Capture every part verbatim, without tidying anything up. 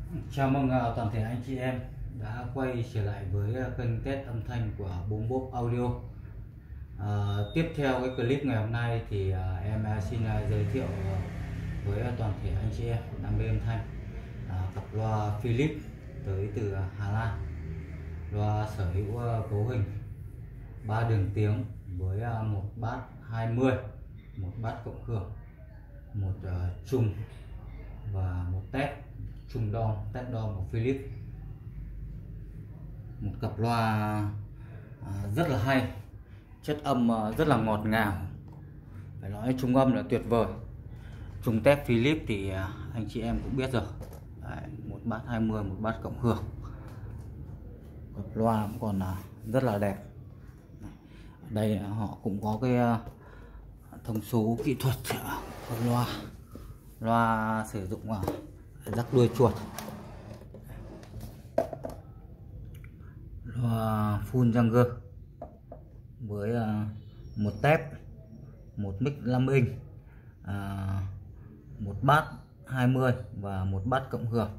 Chào mừng uh, toàn thể anh chị em đã quay trở lại với uh, kênh test âm thanh của Boom Bốp Audio. Uh, tiếp theo cái clip ngày hôm nay thì uh, em uh, xin uh, giới thiệu uh, với uh, toàn thể anh chị em đam mê âm thanh uh, cặp loa Philips tới từ uh, Hà Lan. Loa sở hữu uh, cấu hình ba đường tiếng với uh, một bát hai mươi, một bát cộng hưởng, một uh, trùng và một tép trùng đom, tép đom của Philips. Một cặp loa à, rất là hay, chất âm à, rất là ngọt ngào, phải nói trung âm là tuyệt vời. Trùng tép Philips thì à, anh chị em cũng biết rồi. Đấy, một bát hai mươi, một bát cộng hưởng. Cặp loa cũng còn à, rất là đẹp. Ở đây họ cũng có cái à, thông số kỹ thuật của loa. Loa sử dụng à, rắc đuôi chuột, loa full Younger với uh, một tép, một mic năm inch, uh, một bát hai mươi và một bát cộng hưởng.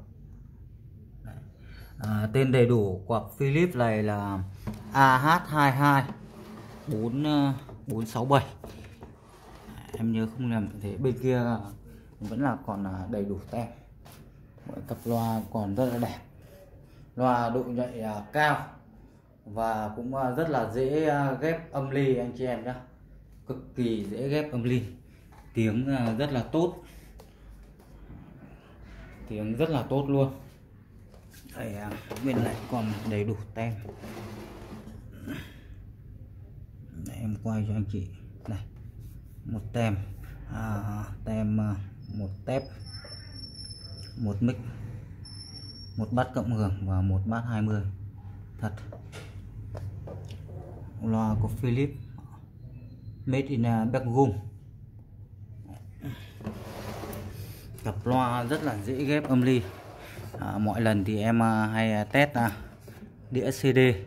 Uh, tên đầy đủ của Philips này là A H hai hai bốn bốn sáu bảy. Em nhớ không nhầm thế, bên kia vẫn là còn đầy đủ tem. Mỗi cặp loa còn rất là đẹp. Loa độ nhạy uh, cao và cũng uh, rất là dễ uh, ghép âm ly anh chị em nhé, cực kỳ dễ ghép âm ly. Tiếng uh, rất là tốt, tiếng rất là tốt luôn. Đây, uh, bên này còn đầy đủ tem. Để em quay cho anh chị này, một tem, à, tem uh, một tép, một mic, một bát cộng hưởng và một bát hai mươi. Thật, loa của Philips made in Belgium. Cặp loa rất là dễ ghép âm ly. À, mọi lần thì em hay test à, đĩa xê đê.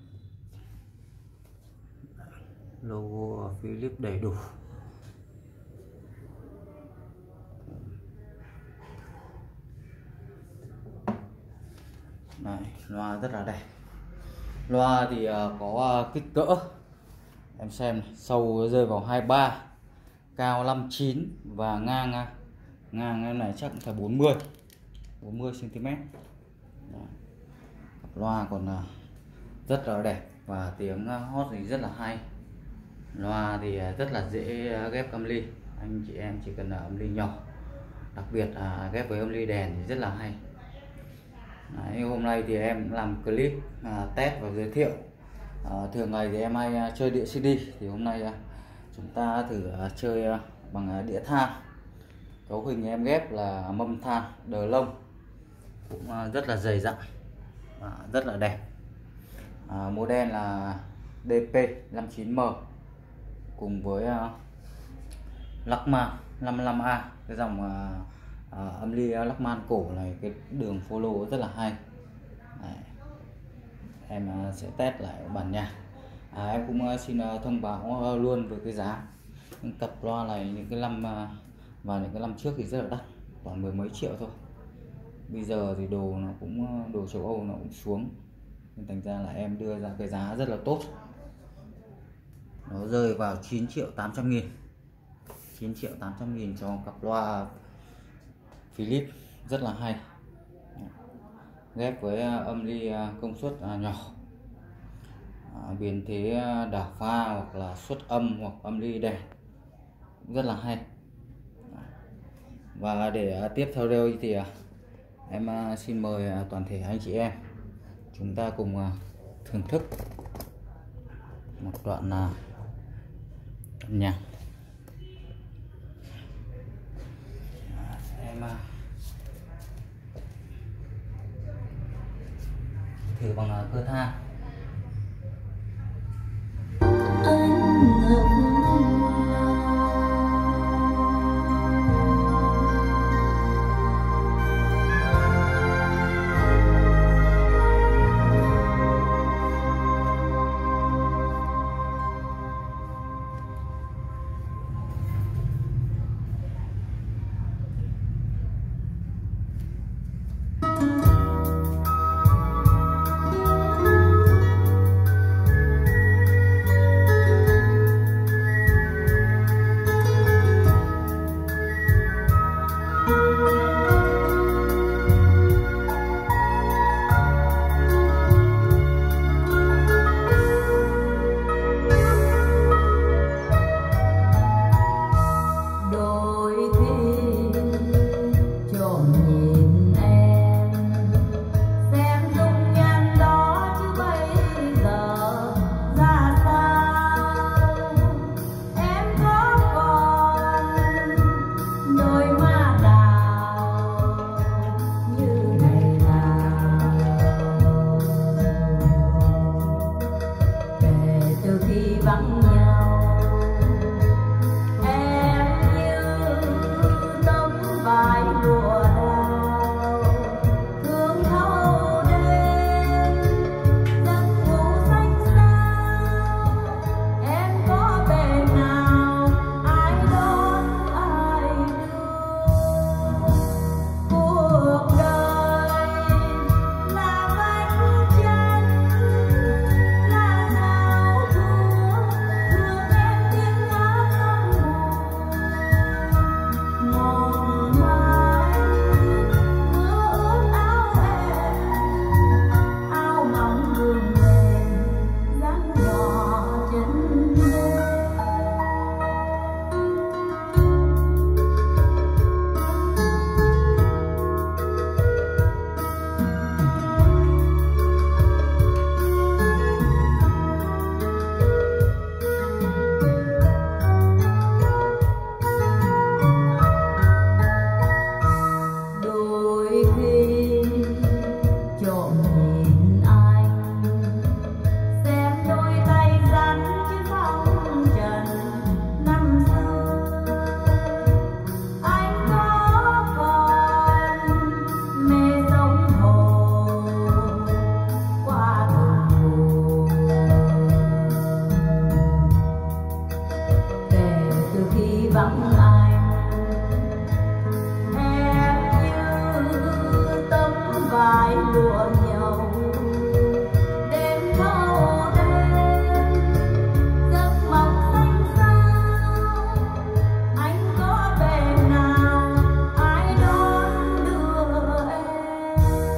Logo Philips đầy đủ. Này, loa rất là đẹp. Loa thì uh, có uh, kích cỡ em xem này, sâu rơi vào hai mươi ba, cao năm mươi chín và ngang uh, ngang em này chắc cũng phải bốn mươi bốn mươi xăng ti mét. Loa còn uh, rất là đẹp và tiếng uh, hót thì rất là hay. Loa thì uh, rất là dễ uh, ghép âm ly. Anh chị em chỉ cần uh, âm ly nhỏ, đặc biệt là uh, ghép với âm ly đèn thì rất là hay. Đấy, hôm nay thì em làm clip à, test và giới thiệu. À, thường ngày thì em hay à, chơi đĩa xê đê, thì hôm nay à, chúng ta thử à, chơi à, bằng à, đĩa than. Cấu hình em ghép là mâm than đờ lông, cũng à, rất là dày dặn, à, rất là đẹp. À, model là đê pê năm chín M cùng với à, Lachman năm mươi lăm A, cái dòng à, À, âm ly Lachman cổ này, cái đường follow rất là hay. Đấy. Em à, sẽ test lại bản nhạc. À, em cũng à, xin à, thông báo à, luôn về cái giá. Những cặp loa này những cái năm à, và những cái năm trước thì rất là đắt, khoảng mười mấy triệu thôi. Bây giờ thì đồ nó cũng đồ châu Âu nó cũng xuống, nên thành ra là em đưa ra cái giá rất là tốt. Nó rơi vào chín triệu tám trăm nghìn, chín triệu tám trăm nghìn cho cặp loa Philips rất là hay, ghép với âm ly công suất nhỏ, biến thế đảo pha hoặc là xuất âm hoặc âm ly đèn, rất là hay. Và để tiếp theo đây thì em xin mời toàn thể anh chị em chúng ta cùng thưởng thức một đoạn nhạc. Em thử bằng cơ than. Thank you. vai lụa nhau đêm thâu đêm giấc mộng xanh sao anh có về nào ai đón đưa em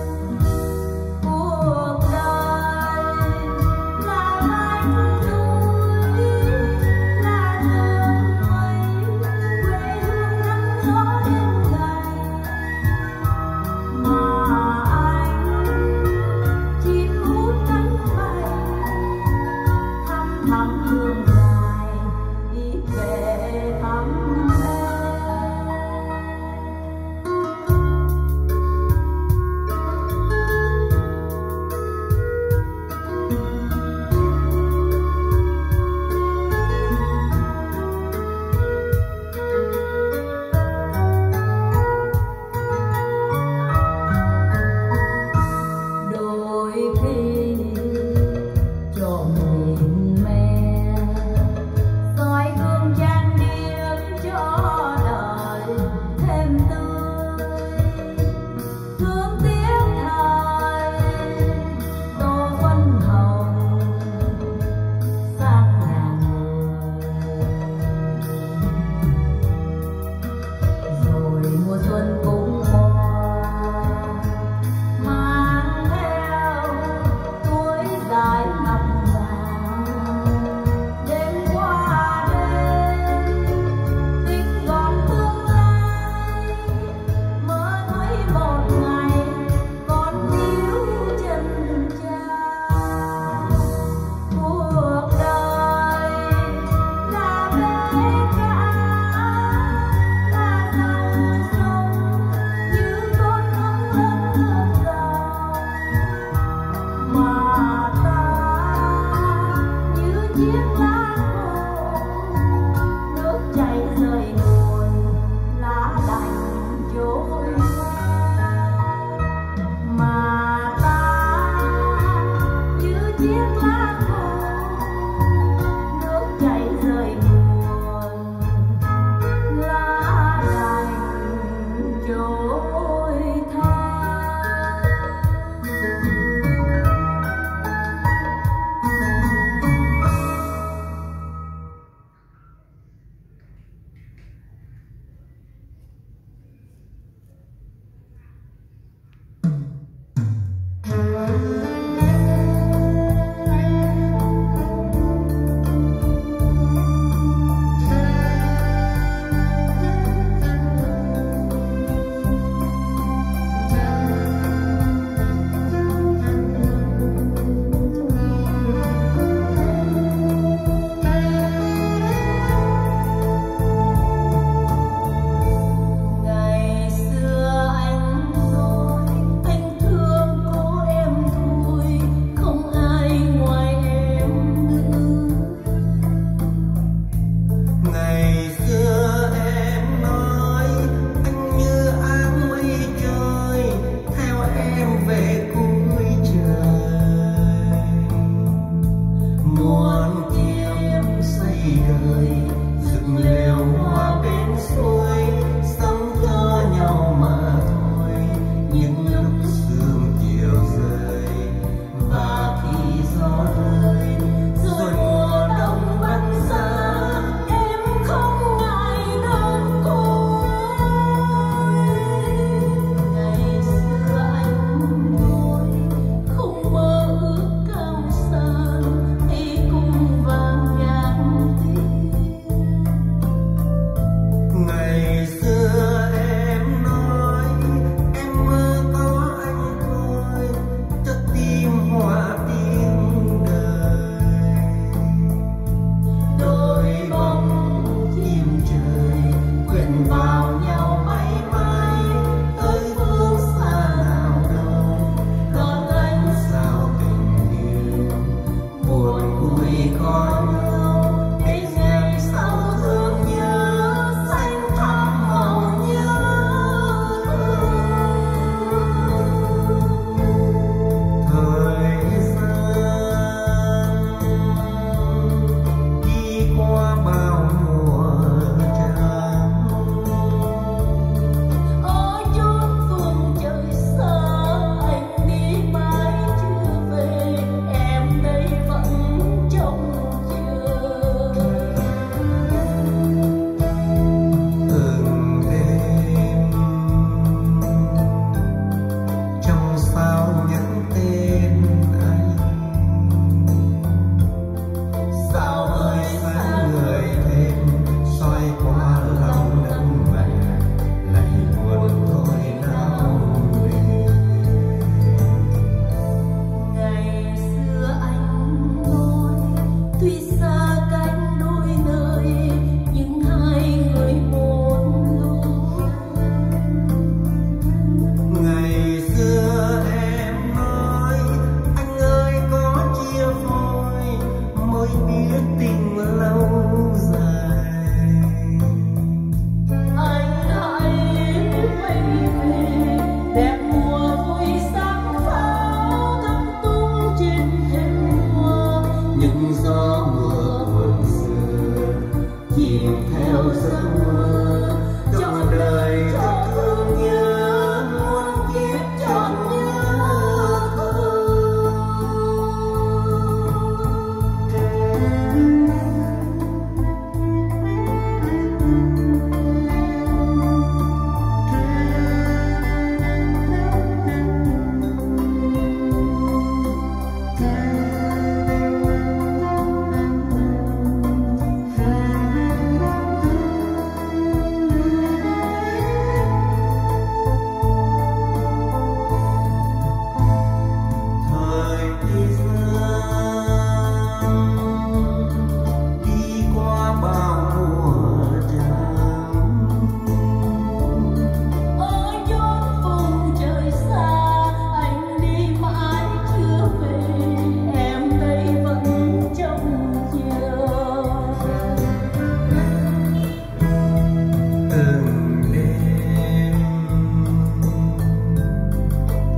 cuộc đời là mai núi là đường mây quê hương nắng gió đêm ngày mà anh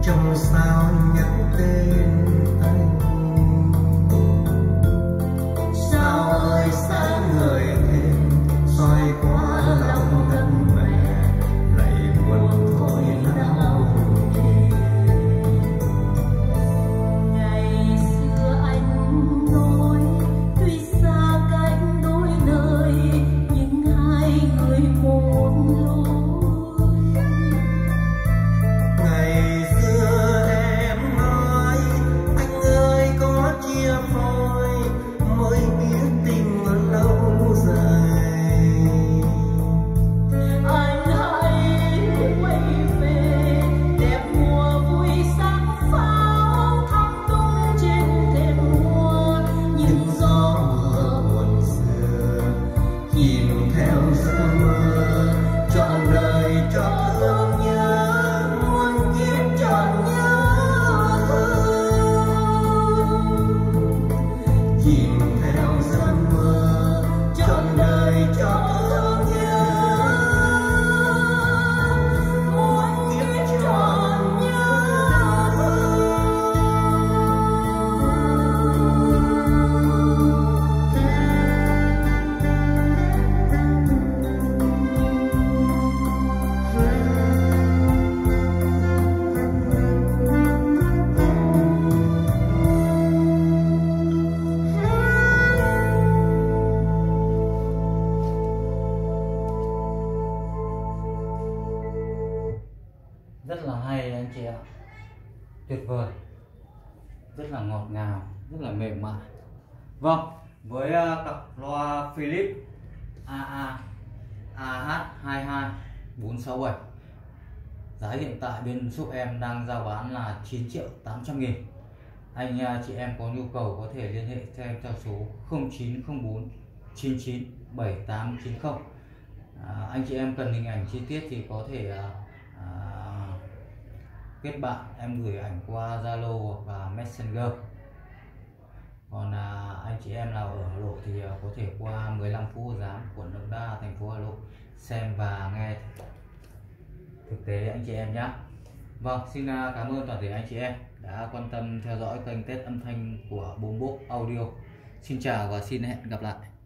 trong sao nhắc tên anh. Sao ơi sáng ngời thêm soi qua lòng đất mẹ, lại buồn thôi đau khê. Ngày xưa anh nói tuy xa cách đôi nơi, nhưng hai người một lối. Ngày xưa em nói anh ơi có chia phôi, mới biết tình lâu dài. Anh hãy quay về đẹp mùa vui sắc pháo thắm tung trên thềm hoa, những gió mưa Buồn xưa chìm theo giấc mơ, trọn đời cho thương nhớ, muôn kiếp trọn nhớ thương. Chìm theo giấc mơ, trọn đời cho thương nhớ, muôn kiếp trọn nhớ Rất là hay anh chị ạ, tuyệt vời, rất là ngọt ngào, rất là mềm mại. Vâng, với uh, cặp loa Philips a a a hát hai hai bốn sáu bảy, giá hiện tại bên shop em đang giao bán là chín triệu tám trăm nghìn. Anh uh, chị em có nhu cầu có thể liên hệ cho em theo số không chín không bốn chín chín bảy tám chín không. À, anh chị em cần hình ảnh chi tiết thì có thể uh, uh, kết bạn, em gửi ảnh qua Zalo hoặc là Messenger. Còn à, anh chị em nào ở Hà Nội thì à, có thể qua mười lăm phố Hồ Giám, quận Đống Đa, thành phố Hà Nội xem và nghe thực tế anh chị em nhé. Vâng, xin à, cảm ơn toàn thể anh chị em đã quan tâm theo dõi kênh Tết âm thanh của Boom Box Audio. Xin chào và xin hẹn gặp lại.